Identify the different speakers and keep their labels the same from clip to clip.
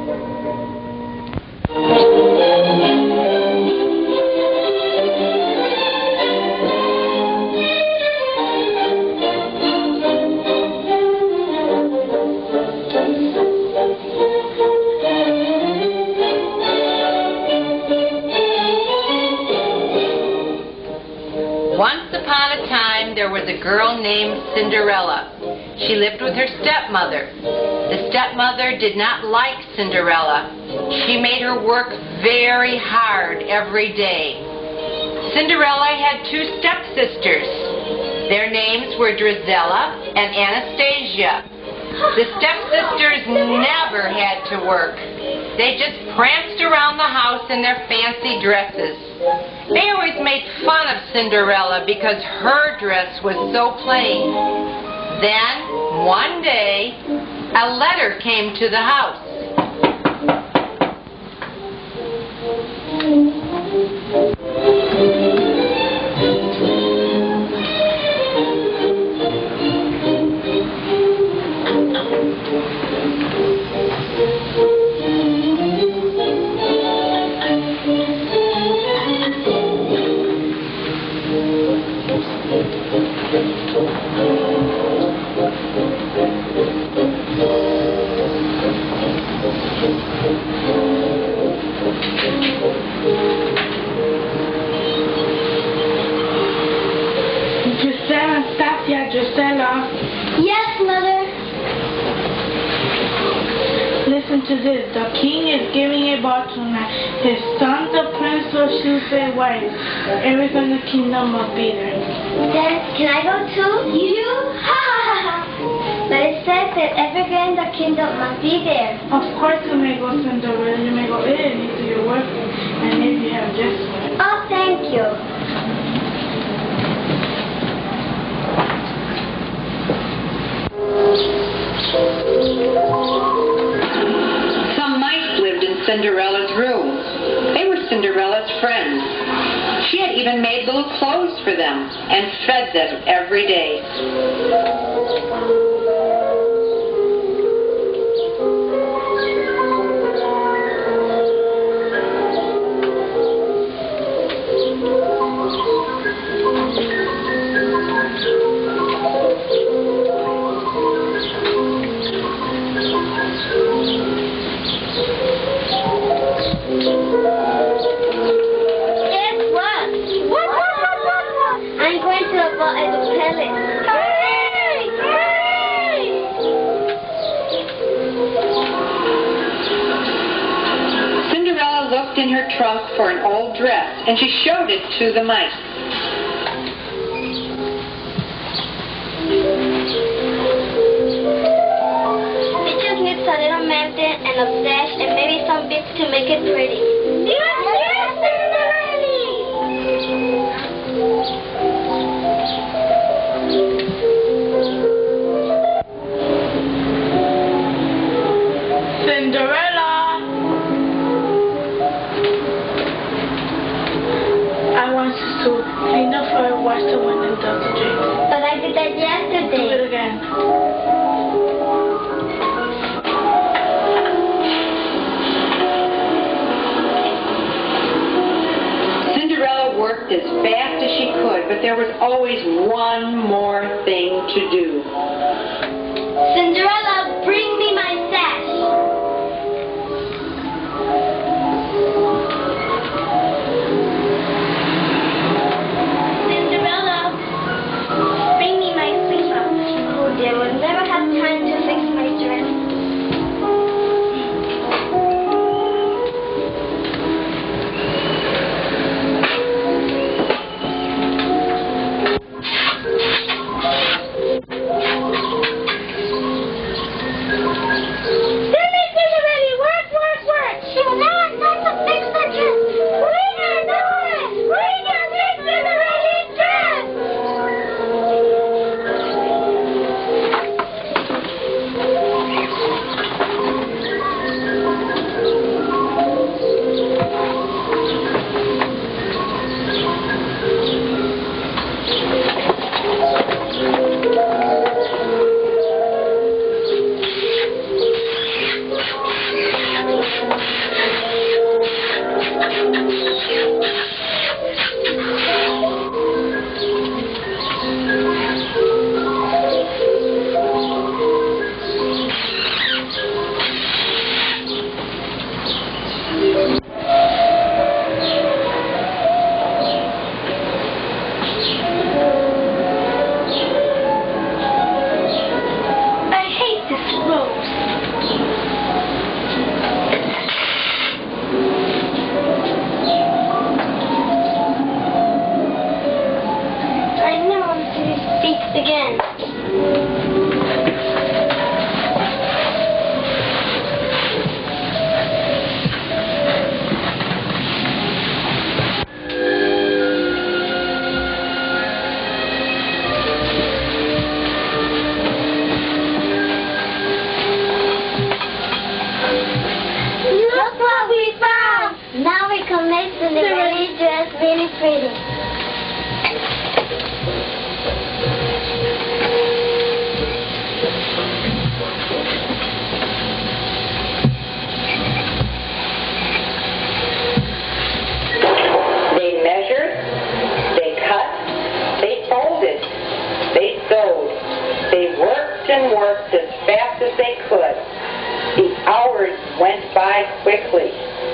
Speaker 1: Once upon a time, there was a girl named Cinderella. She lived with her stepmother. The stepmother did not like Cinderella. She made her work very hard every day. Cinderella had two stepsisters. Their names were Drizella and Anastasia. The stepsisters never had to work. They just pranced around the house in their fancy dresses. They always made fun of Cinderella because her dress was so plain. Then, one day, a letter came to the house.
Speaker 2: Gisela.
Speaker 3: Yes, Mother.
Speaker 2: Listen to this. The king is giving a ball tonight. His son, the prince, will choose a wife. Everyone in the kingdom must be there.
Speaker 3: Then, can I go too? You? Ha ha ha ha. But it says that every girl in the kingdom must be there.
Speaker 2: Of course you may go, Cinderella. You may go early to your work, and if you have just one.
Speaker 3: Oh, thank you.
Speaker 1: Some mice lived in Cinderella's room. They were Cinderella's friends. She had even made little clothes for them and fed them every day. Cinderella looked in her trunk for an old dress, and she showed it to the mice.
Speaker 3: It just needs a little mending and a sash and maybe some bits to make it pretty. Yes, yes,
Speaker 2: Cinderella! I want you to clean the floor, wash the window, and dust the drapes.
Speaker 3: but I did that yesterday.
Speaker 2: Do it again.
Speaker 1: Cinderella worked as fast as she could, but there was always one more thing to do.
Speaker 3: Cinderella, bring me my sash. Cinderella, bring me my sleeper. Oh dear, we'll never have time to fix my dress. can make Cinderella's dress really pretty.
Speaker 1: They measured, they cut, they folded, they sewed, they worked and worked as fast as they could. The hours went by quickly.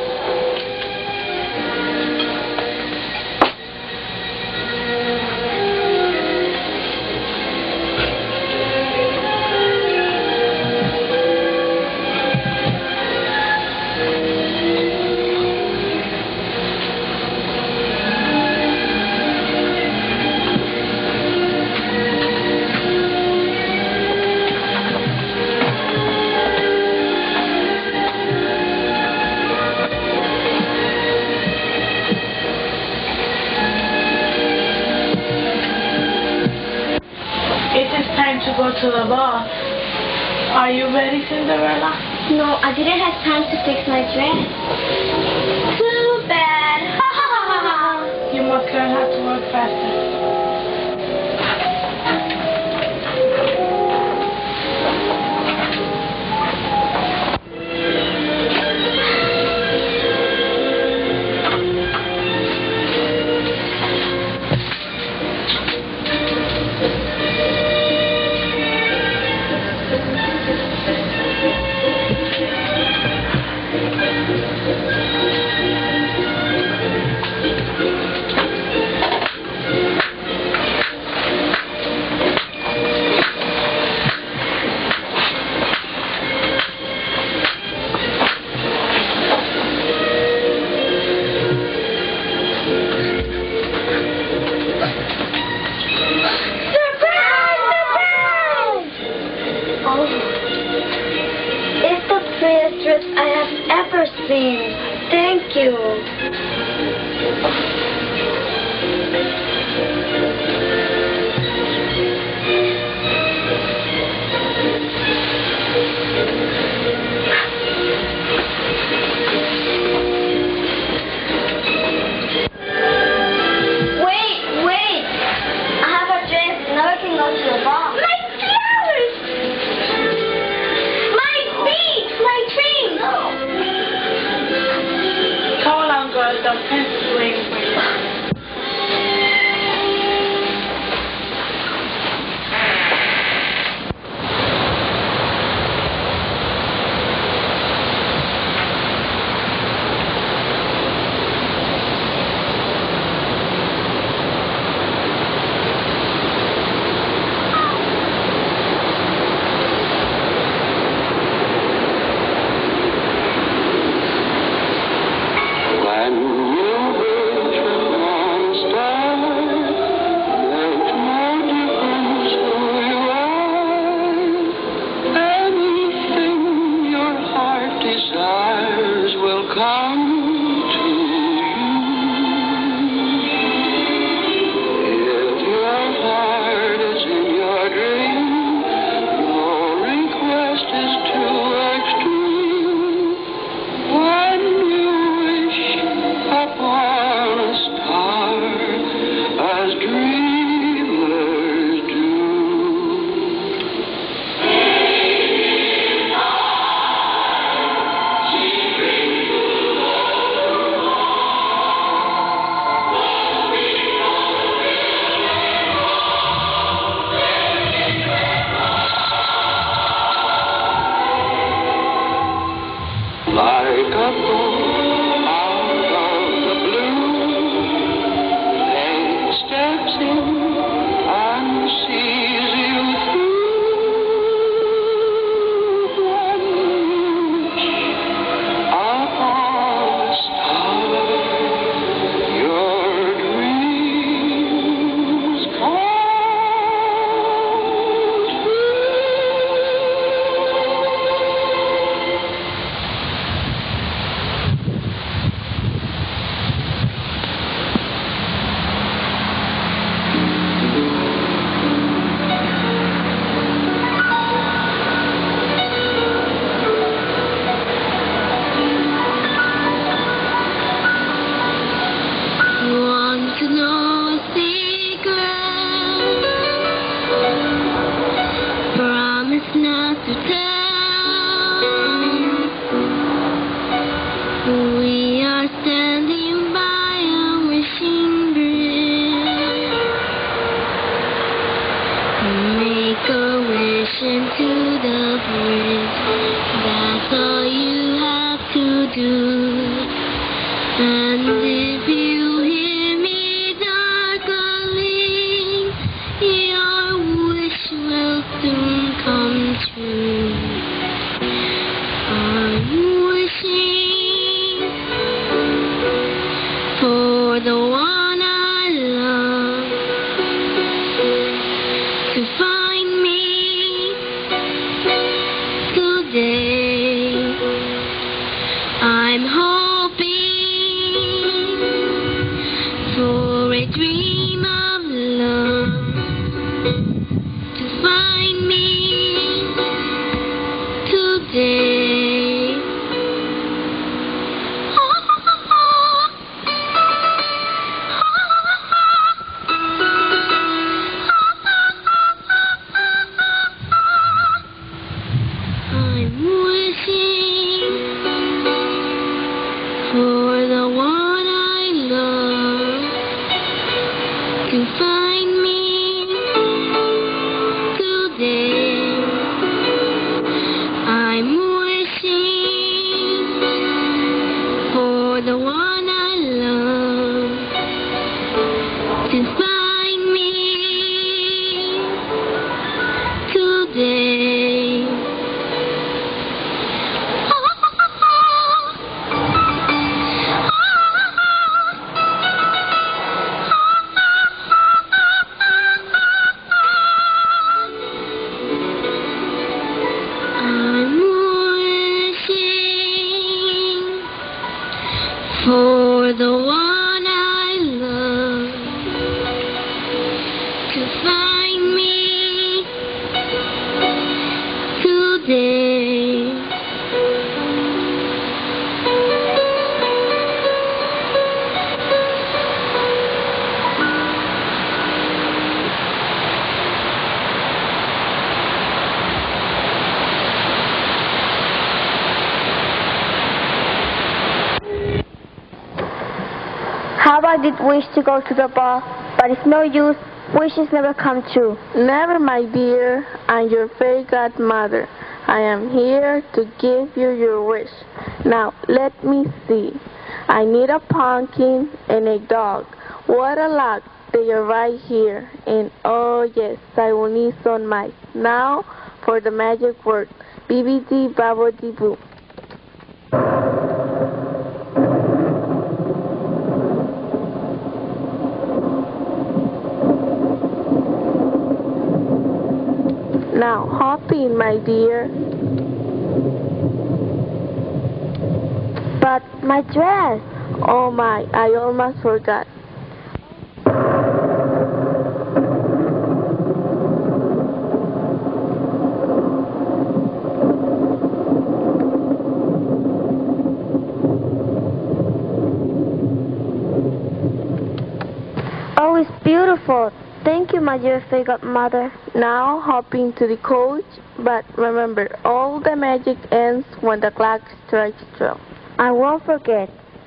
Speaker 2: To go to the ball. Are you ready, Cinderella?
Speaker 3: No, I didn't have time to fix my dress. Too bad. Ha ha ha ha.
Speaker 2: You must learn how to work faster.
Speaker 3: It's the prettiest dress I have ever seen. Thank you. Wait. I have a dress. Now I can go to the ball. My flowers! My feet! My feet! No.
Speaker 2: Come along, girls. The prince is waiting for you.
Speaker 3: We are standing by a wishing bridge. Make a wish into the bridge. That's all you have to do. And if you hear me darkling, your wish will soon come true. I'm wishing for the one I love to find me today. I'm hoping for a dream of love to find me today. I'm wishing for the one I love to find me today. I'm wishing for the one I love to find me today. I'm wishing for the one I love to find me today.
Speaker 4: How I did wish to go to the ball, but it's no use. Wishes never come true.
Speaker 2: Never, my dear. I'm your fairy godmother. I am here to give you your wish. Now, let me see. I need a pumpkin and a dog. What a luck. They are right here. And oh yes, I will need some mice. Now, for the magic word. BBD Babbidi Boo. Now, hop in, my dear.
Speaker 4: But my dress.
Speaker 2: Oh my, I almost forgot.
Speaker 4: Oh, it's beautiful. Thank you, my dear fairy godmother.
Speaker 2: Now hop into the coach, but remember, all the magic ends when the clock strikes 12.
Speaker 4: I won't forget.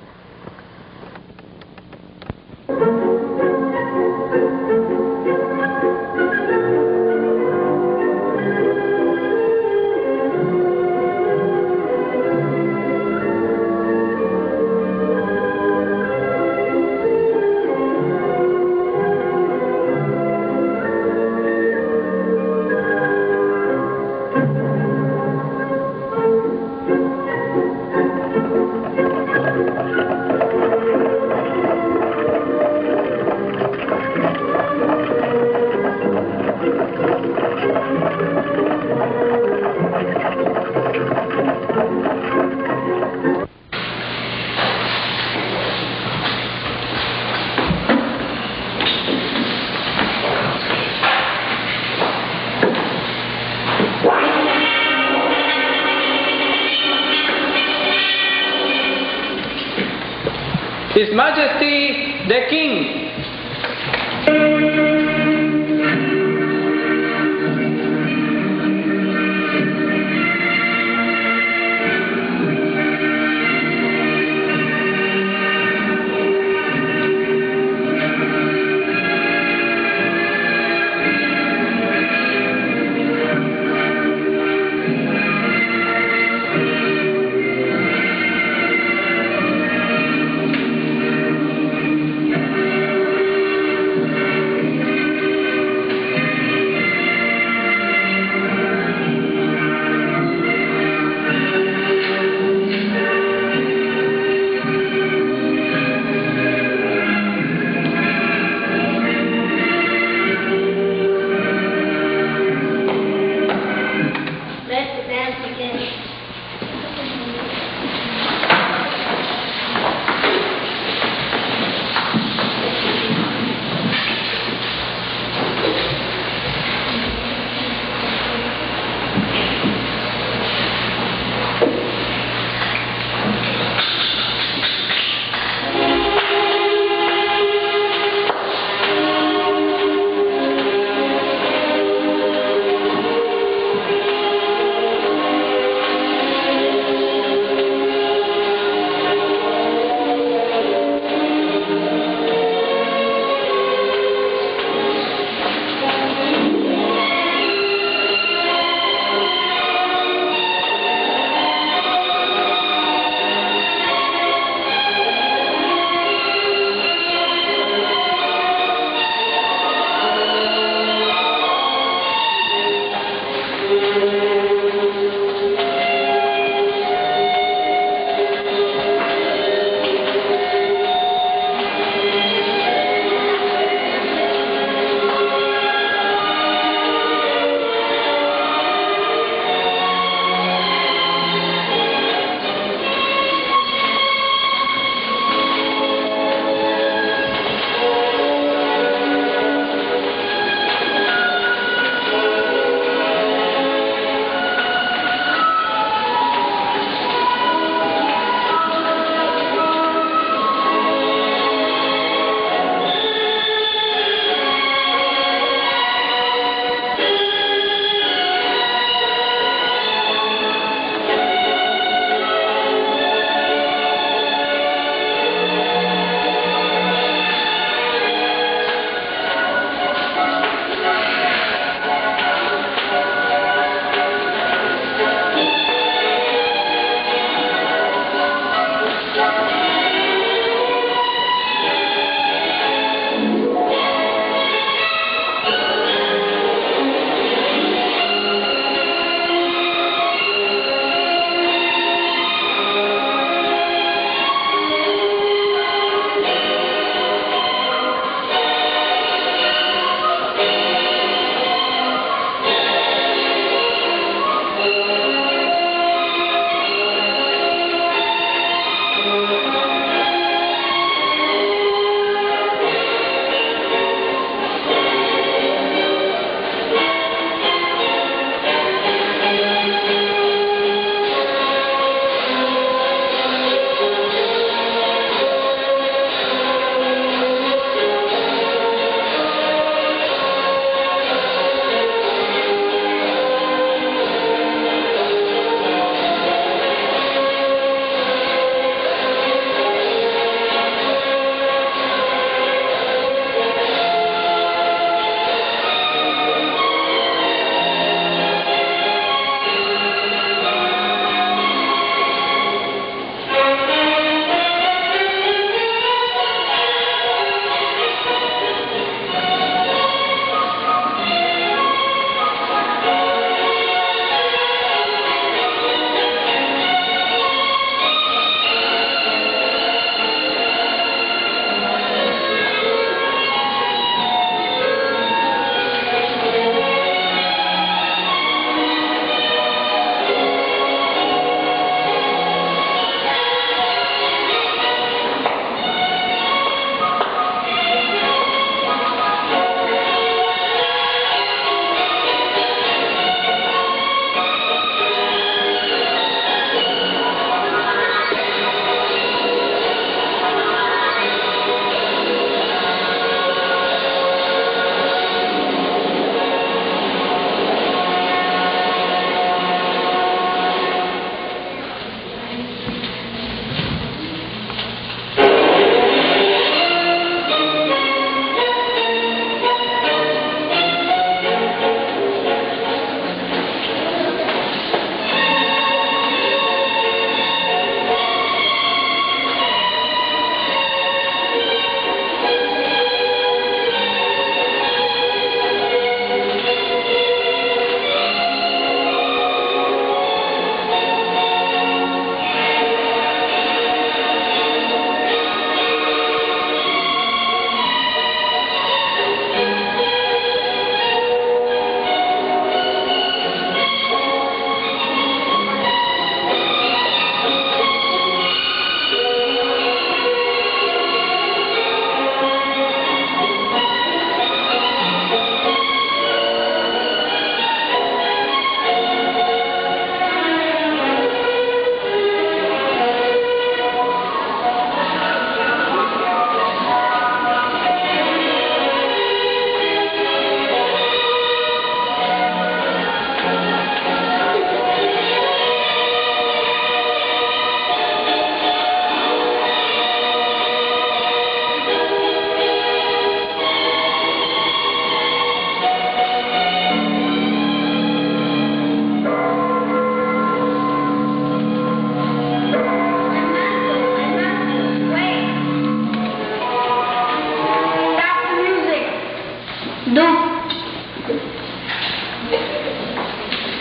Speaker 5: His Majesty the King.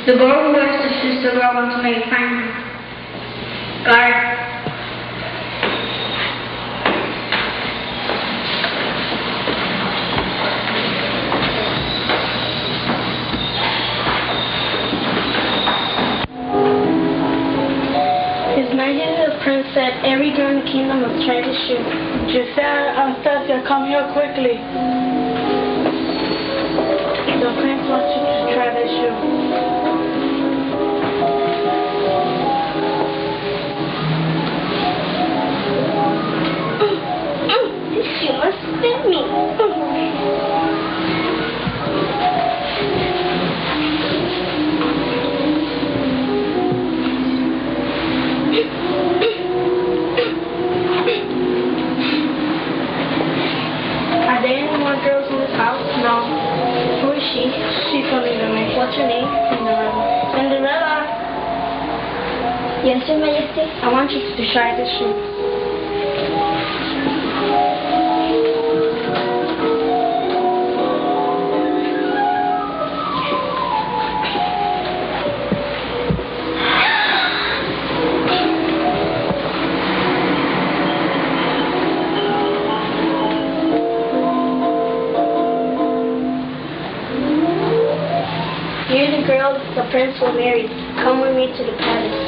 Speaker 3: The girl who wears the shoes the girl wants to make find her. Guard. His Majesty the Prince said every girl in the kingdom must try this shoe.
Speaker 2: Giselle and Stasia, come here quickly. The prince wants you to try this shoe.
Speaker 3: This shoe must fit me.
Speaker 2: Are there any more girls in this house? No. Who is she? She's coming to me. What's your name? Cinderella. Cinderella!
Speaker 3: Yes, Your Majesty.
Speaker 2: I want you to try this shoe. You're the girl the prince will marry. Come with me to the palace.